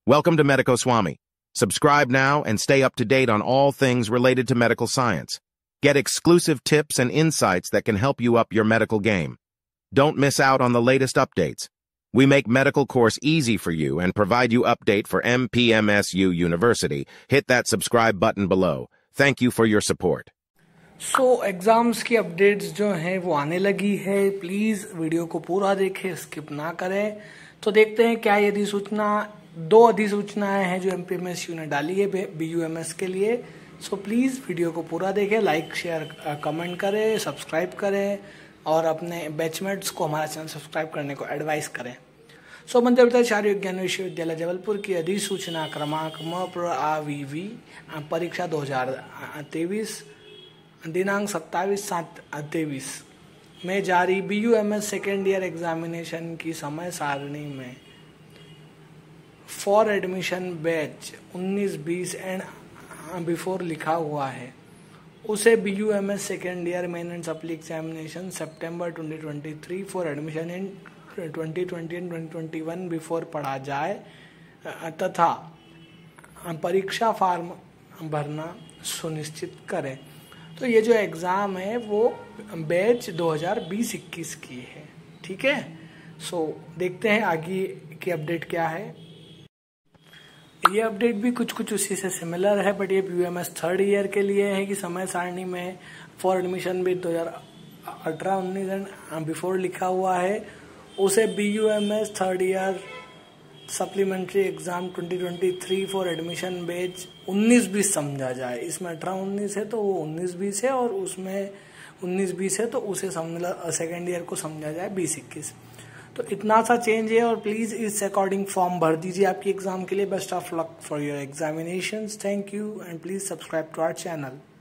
Welcome to Medico Swami. Subscribe now and stay up to date on all things related to medical science. Get exclusive tips and insights that can help you up your medical game. Don't miss out on the latest updates. We make medical course easy for you and provide you update for MPMSU University. Hit that subscribe button below. Thank you for your support. Exams की updates जो हैं वो आने लगी है। Please video को पूरा देखें, स्किप ना करें। तो देखते हैं क्या ये अधिसूचना, 2 अधिसूचनाएं हैं जो एमपीएमएसयू ने डाली है बीयूएमएस के लिए। सो प्लीज़ वीडियो को पूरा देखें, लाइक शेयर कमेंट करें, सब्सक्राइब करें और अपने बैचमेट्स को हमारा चैनल सब्सक्राइब करने को एडवाइस करें। मध्य प्रदेश आर्य विज्ञान विश्वविद्यालय जबलपुर की अधिसूचना क्रमांक MPRAVV परीक्षा 2023 दिनांक 27/7/23 में जारी बीयूएमएस सेकेंड ईयर एग्जामिनेशन की समय सारणी में for admission batch 19-20 and before लिखा हुआ है, उसे BUMS second year main and supply examination सितंबर 2023 for admission in 2020 and 2021 before पढ़ा जाए तथा परीक्षा फॉर्म भरना सुनिश्चित करें। तो ये जो एग्ज़ाम है वो बैच 2020-21 की है, ठीक है। देखते हैं आगे की अपडेट क्या है। ये अपडेट भी कुछ उसी से सिमिलर है, बट ये बीयूएमएस थर्ड ईयर के लिए है कि समय सारणी में फॉर एडमिशन भी 2018-19 एंड बिफोर लिखा हुआ है, उसे BUMS third year supplementary exam 2023 for admission batch 19-20 समझा जाए। इसमें 18-19 है तो वो 19-20 है, और उसमें 19-20 है तो उसे सेकेंड ईयर को समझा जाए 20-21। तो इतना सा चेंज है, और प्लीज़ इस अकॉर्डिंग फॉर्म भर दीजिए आपकी एग्जाम के लिए। Best of luck for your examinations. Thank you and please subscribe to our channel.